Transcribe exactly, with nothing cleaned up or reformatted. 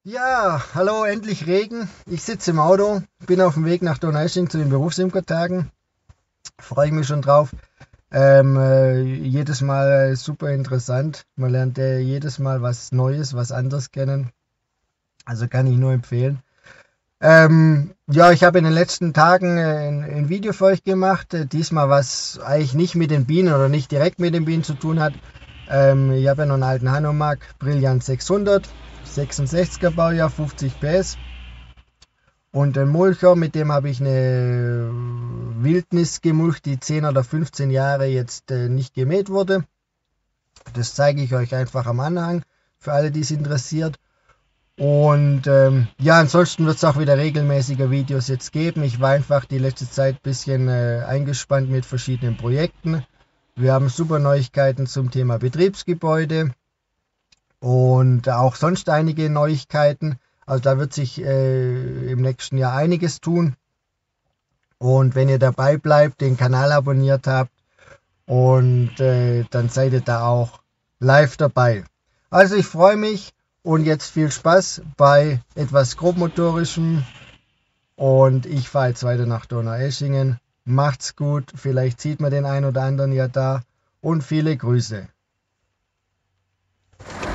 Ja, hallo, endlich Regen. Ich sitze im Auto, bin auf dem Weg nach Donaueschingen zu den Berufsimkertagen. Freue ich mich schon drauf. Ähm, äh, jedes Mal äh, super interessant. Man lernt äh, jedes Mal was Neues, was anderes kennen. Also kann ich nur empfehlen. Ähm, ja, ich habe in den letzten Tagen äh, ein, ein Video für euch gemacht. Äh, diesmal was eigentlich nicht mit den Bienen oder nicht direkt mit den Bienen zu tun hat. Ähm, ich habe ja noch einen alten Hanomag Brillant sechshundert, sechsundsechziger Baujahr, fünfzig P S. Und den Mulcher, mit dem habe ich eine Wildnis gemulcht, die zehn oder fünfzehn Jahre jetzt äh, nicht gemäht wurde. Das zeige ich euch einfach am Anhang, für alle, die es interessiert. Und ähm, ja, ansonsten wird es auch wieder regelmäßiger Videos jetzt geben. Ich war einfach die letzte Zeit ein bisschen äh, eingespannt mit verschiedenen Projekten. Wir haben super Neuigkeiten zum Thema Betriebsgebäude und auch sonst einige Neuigkeiten. Also da wird sich äh, im nächsten Jahr einiges tun. Und wenn ihr dabei bleibt, den Kanal abonniert habt und äh, dann seid ihr da auch live dabei. Also ich freue mich und jetzt viel Spaß bei etwas grobmotorischem und ich fahre jetzt weiter nach Donaueschingen. Macht's gut, vielleicht sieht man den einen oder anderen ja da und viele Grüße.